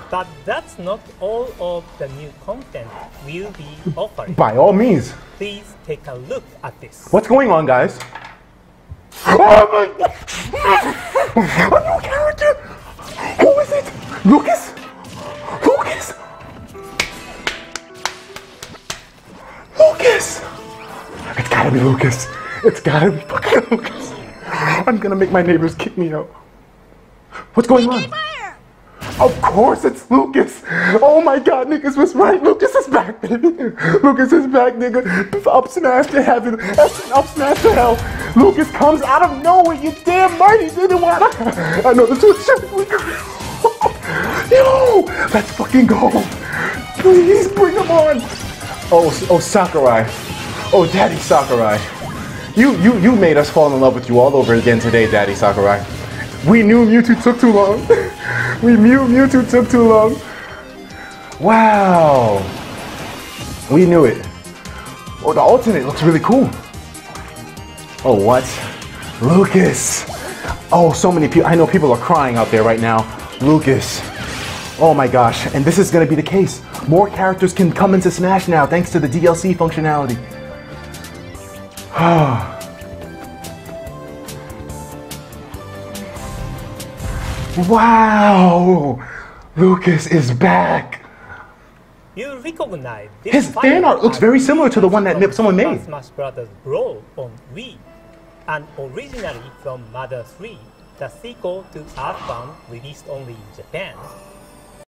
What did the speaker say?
But that's not all of the new content we'll be offering. By all means. Please take a look at this. What's going on, guys? Oh my God! A new character! Who is it? Lucas? Lucas? Lucas! It's gotta be Lucas. It's gotta be fucking Lucas. I'm gonna make my neighbors kick me out. What's going on? Of course it's Lucas! Oh my God, niggas was right. Lucas is back, baby. Lucas is back, nigga. Up smash to heaven. Up smash to hell. Lucas comes out of nowhere. You damn right he didn't want to. I know this was shit. Yo, let's fucking go. Please bring him on. Oh, Sakurai. Oh, Daddy Sakurai. You made us fall in love with you all over again today, Daddy Sakurai. We knew Mewtwo took too long. We knew Mewtwo took too long. Wow. We knew it. Oh, the alternate looks really cool. Oh, what? Lucas. Oh, so many people. I know people are crying out there right now. Lucas. Oh my gosh. And this is going to be the case. More characters can come into Smash now thanks to the DLC functionality. Wow! Lucas is back! You recognize this His fan art looks very similar to the one that someone made. Smash Bros. Brawl on Wii, and originally from Mother 3, the sequel to Earthbound released only in Japan.